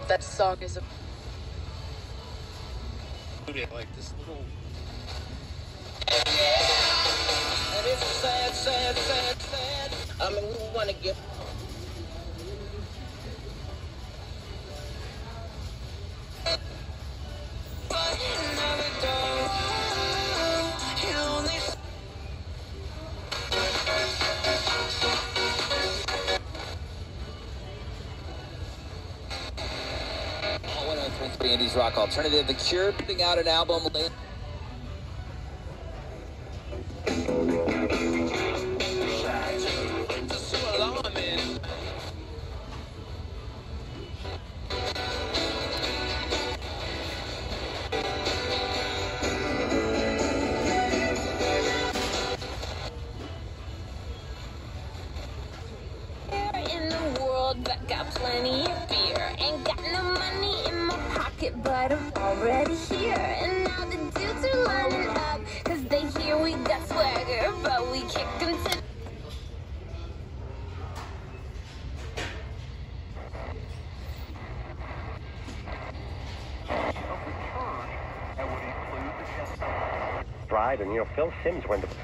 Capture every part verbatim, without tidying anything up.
That song is a... like this little... And it's sad, sad, sad, sad. I mean, we want to get... Indies rock alternative. The Cure putting out an album later. In the world that got plenty of beer, ain't got no money in my pocket, but I'm already here. And now the dudes are lining up, cause they hear we got swagger, but we kick them to... Right, and you know, Phil Simms went to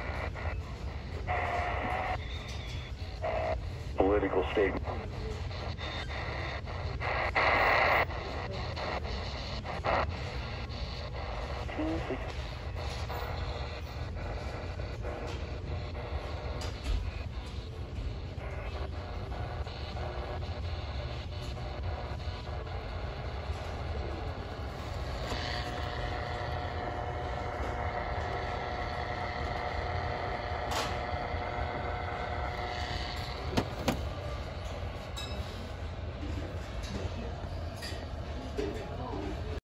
political statement.